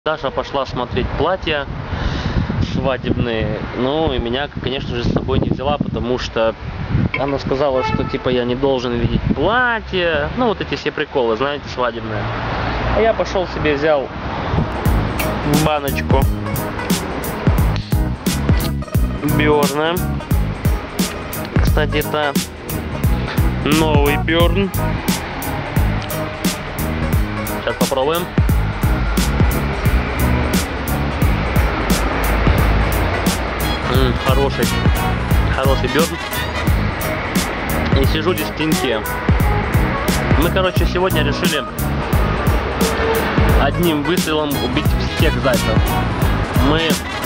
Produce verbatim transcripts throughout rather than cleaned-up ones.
Даша пошла смотреть платья свадебные, ну и меня, конечно же, с собой не взяла, потому что она сказала, что типа я не должен видеть платье, ну вот эти все приколы, знаете, свадебные. А я пошел себе взял баночку Бёрна. Кстати, это новый Бёрн. Сейчас попробуем. М-м, хороший, хороший Бёрн. И сижу здесь в теньке. Мы, короче, сегодня решили одним выстрелом убить всех зайцев. Мы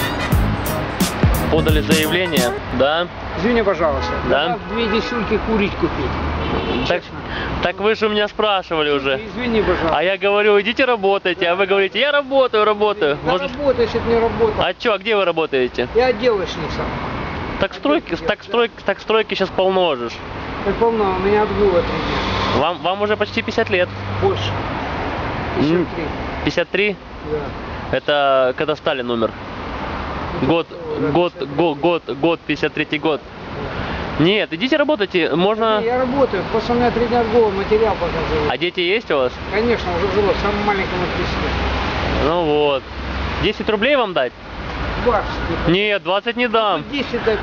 подали заявление, да? Извини, пожалуйста. Да? Две десятки курить купить. Так, так вы же у меня спрашивали уже. Извини, пожалуйста. А я говорю, идите работайте, а вы говорите, я работаю, работаю. Да Может... работаешь, это не работа. А чё, а где вы работаете? Я отделочник сам. Так стройки, так стройки, так стройки сейчас полно же. Так полно, у меня отгула три дня. Вам, вам уже почти пятьдесят лет. Больше. пятьдесят три. пятьдесят три? Да. Это когда Сталин умер? Год, год, год, год, год, пятьдесят третий год. Нет, идите работайте, можно... Я работаю, просто у меня три дня отгула, материал показываю. А дети есть у вас? Конечно, уже взяло, самым маленькому тридцать. Ну вот. десять рублей вам дать? двадцать. Нет, двадцать не дам. десять дай.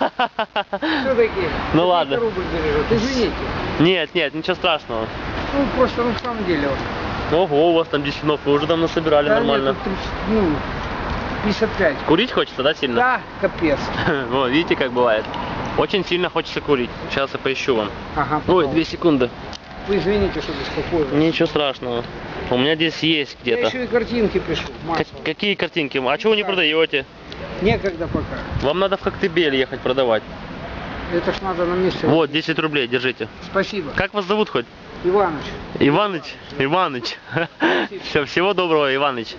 Что такие? Ну ладно. Рубль бережет. Извините. Нет, нет, ничего страшного. Ну просто, ну в самом деле. Вот. Ого, у вас там десять, вы уже там насобирали Да нормально. нет, тридцать, ну, пятьдесят пять. Курить хочется, да, сильно? Да, капец. Вот, видите, как бывает. Очень сильно хочется курить. Сейчас я поищу вам. Ага, Ой, две секунды. Вы извините, что беспокоили. Ничего страшного. У меня здесь есть Я где-то. еще и картинки пишу. Как- какие картинки? А чего вы не продаете? Некогда пока. Вам надо в Коктебель ехать продавать. Это ж надо на месте. Вот, десять рублей, держите. Спасибо. Как вас зовут хоть? Иваныч. Иваныч? Иваныч. Все, всего доброго, Иваныч.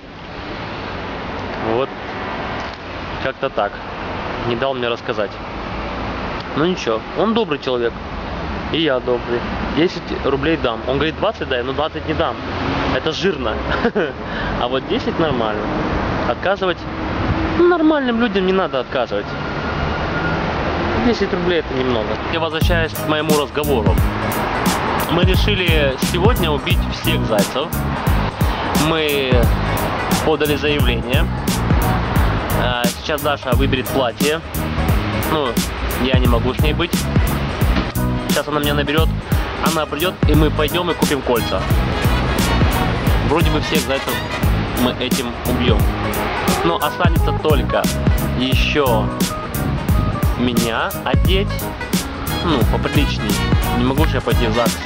Вот. Как-то так. Не дал мне рассказать. Ну ничего, он добрый человек. И я добрый. десять рублей дам. Он говорит, двадцать дай, но двадцать не дам. Это жирно. А вот десять нормально. Отказывать, ну, нормальным людям не надо отказывать. десять рублей это немного. Я возвращаюсь к моему разговору. Мы решили сегодня убить всех зайцев. Мы подали заявление. Сейчас Даша выберет платье. Ну, я не могу с ней быть. Сейчас она меня наберет, она придет, и мы пойдем и купим кольца. Вроде бы всех зайцев мы этим убьем. Но останется только еще меня одеть, ну, поприличней. Не могу же я пойти в ЗАГС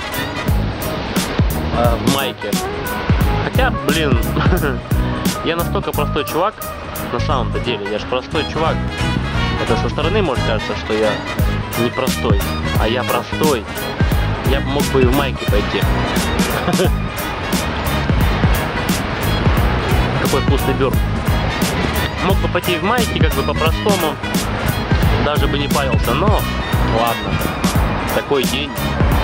э, в майке. Хотя, блин, я настолько простой чувак, на самом-то деле, я же простой чувак. Это со стороны может кажется, что я не простой, а я простой. Я мог бы и в майке пойти. Какой вкусный Бёрн. Мог бы пойти в майке, как бы по-простому. Даже бы не парился, но ладно. Такой день.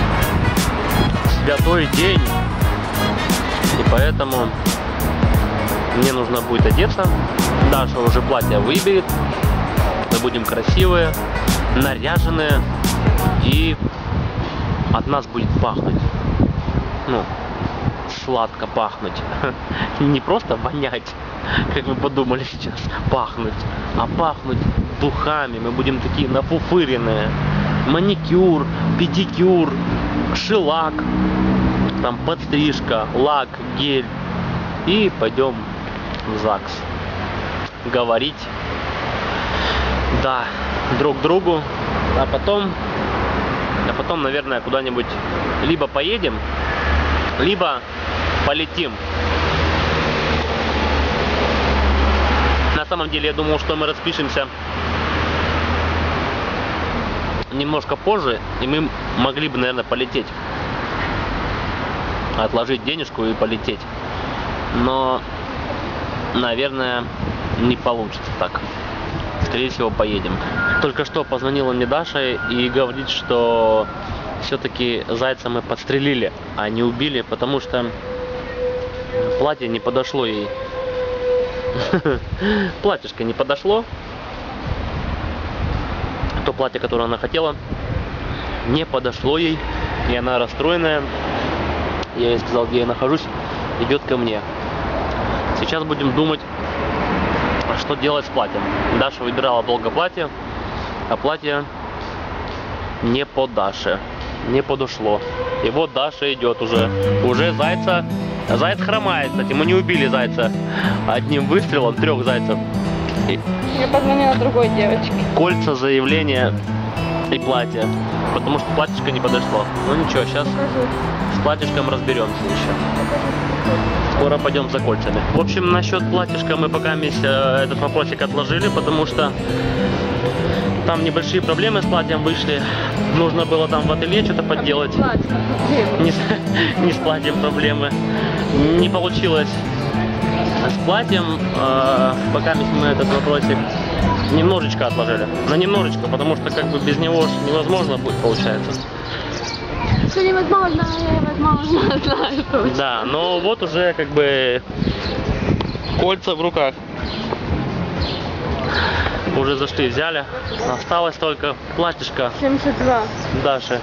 Святой день. И поэтому мне нужно будет одеться. Даша уже платье выберет. Мы будем красивые, наряженные, и от нас будет пахнуть, ну, сладко пахнуть, не просто вонять, как вы подумали сейчас, пахнуть, а пахнуть духами. Мы будем такие нафуфыренные, маникюр, педикюр, шелак, там подстрижка, лак, гель, и пойдем в ЗАГС говорить. Да, друг другу, а потом, а потом, наверное, куда-нибудь либо поедем, либо полетим. На самом деле, я думал, что мы распишемся немножко позже, и мы могли бы, наверное, полететь. Отложить денежку и полететь. Но, наверное, не получится так. Скорее всего, поедем. Только что позвонила мне Даша и говорит, что все-таки зайца мы подстрелили, а не убили, потому что платье не подошло ей. Платьишко не подошло. То платье, которое она хотела, не подошло ей. И она расстроенная. Я ей сказал, где я нахожусь. Идет ко мне. Сейчас будем думать, что делать с платьем. Даша выбирала долго платье, а платье не по Даше. Не подошло. И вот Даша идет уже. Уже зайца. Заяц хромает, кстати. Мы не убили зайца одним выстрелом, трех зайцев. И Я позвонила другой девочке. кольца, заявления и платье. Потому что платьишко не подошло. Ну ничего, сейчас Покажу. с платьишком разберемся еще. Скоро пойдем за кольцами. В общем, насчет платьишка мы пока вместе этот вопросик отложили, потому что там небольшие проблемы с платьем вышли. Нужно было там в ателье что-то подделать. Платье. Не с, не с платьем проблемы. Не получилось с платьем. Э, пока мы этот вопросик немножечко отложили. На немножечко, потому что как бы без него невозможно будет, получается. Все невозможно, невозможно, знаю точно. Да, но вот уже как бы кольца в руках. Уже зашли, взяли. Осталось только платьишко семьдесят два. Даши.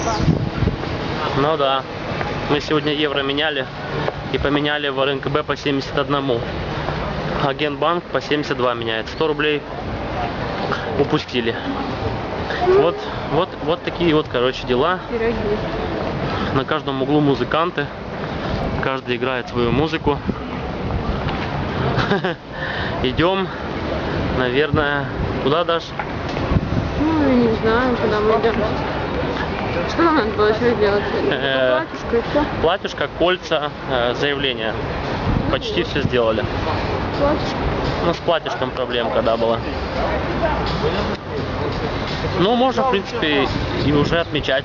Ну да. Мы сегодня евро меняли и поменяли в эр эн ка бэ по семьдесят один. Агентбанк по семьдесят два меняет. сто рублей упустили. Вот, вот, вот такие вот, короче, дела. Пироги. На каждом углу музыканты. Каждый играет свою музыку. Идем, наверное, куда, Даш? Ну, я не знаю, куда мы идем. Что нам надо было еще делать? Э, Платьишко и все. Платьишко, кольца, э, заявление. Почти все сделали. Платьишко. Ну, с платьишком проблем когда была. Ну, можно, в принципе, и уже отмечать.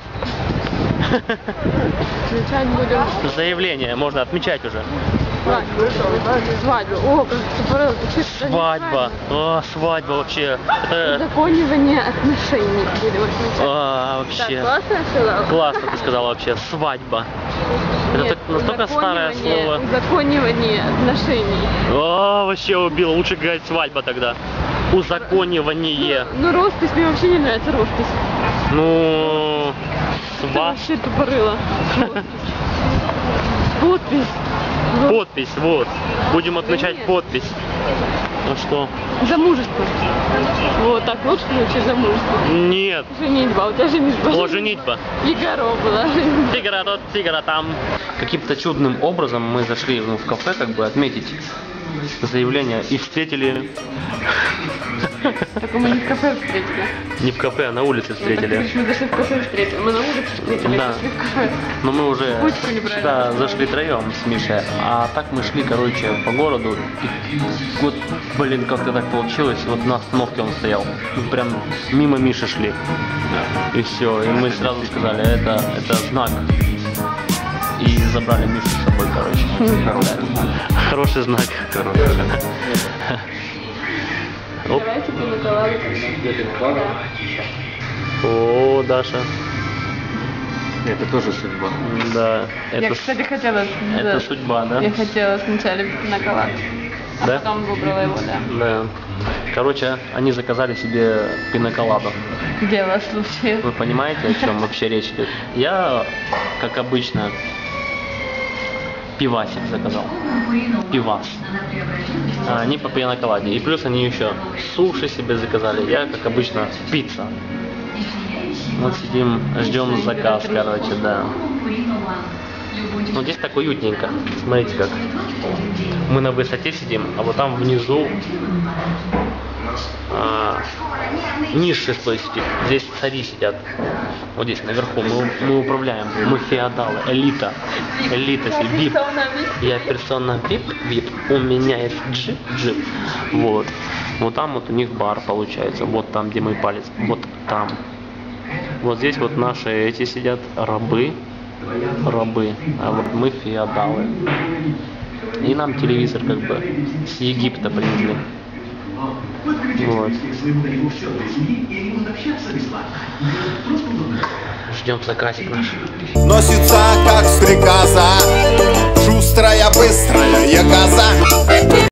Отмечать будем. Заявление можно отмечать уже. Свадьбу. Свадьбу. О, как тупорыло. Ты что, это не Свадьба. О, свадьба вообще. Это... Узаконивание отношений будем отмечать. А, Так, вообще. классно я сказала? Классно ты сказала вообще. Свадьба. Это Нет, так- настолько старое узаконивание- слово. Узаконивание отношений. О, вообще убил. Лучше говорить свадьба тогда. Узаконивание. Ну, роспись, мне вообще не нравится роспись. Ну, Это сва... вообще тупорыло. Роспись. Подпись. Вот. подпись, вот. Будем отмечать нет. подпись. Ну что? Замужество. Вот так лучше лучше замужество. Нет. Женитьба, у тебя женитьба. О, женитьба. Фигаро была. Тигра тут, тигра там. Каким-то чудным образом мы зашли ну, в кафе, как бы отметить заявление и встретили. Только мы не в кафе встретили. Не в кафе, а на улице Мы встретили. зашли в кафе встретили. Мы на улице встретили, Да. зашли в кафе. Но мы уже Путь неправильно сюда назвали. зашли троем с Мишей. А так мы шли, короче, по городу. И вот, блин, как-то так получилось. Вот на остановке он стоял. Мы прям мимо Миши шли. И все. И мы сразу сказали, это, это знак. И забрали Мишу с собой, короче. Хороший знак. Оп. Давайте пиноколаду. О, Даша. Это тоже судьба. Да. Я, Это, кстати, хотела... это да. судьба, да? Я хотела сначала пиноколад, а Да? потом выбрала его, да. Да. Короче, они заказали себе пиноколаду. Дело случилось. Вы понимаете, о чем вообще речь идет? Я, как обычно, пивасик заказал. Пивас. А они по пиноколаде. И плюс они еще суши себе заказали. Я, как обычно, пицца. Вот сидим, ждем заказ, короче, да. Ну здесь так уютненько. Смотрите как. Мы на высоте сидим, а вот там внизу а, низ шестой сидит. Здесь цари сидят. Вот здесь наверху. Мы, мы управляем. Мы феодалы. Элита. Элита. Вип. Я персона вип. Вип. У меня есть джип. Джип. Вот. Вот там вот у них бар получается. Вот там, где мой палец. Вот там. Вот здесь вот наши эти сидят рабы. Рабы. А вот мы феодалы. И нам телевизор как бы с Египта привезли. Вот. Ждем заказик наш. Носится как стрекоза, шустрая, быстрая ягоза.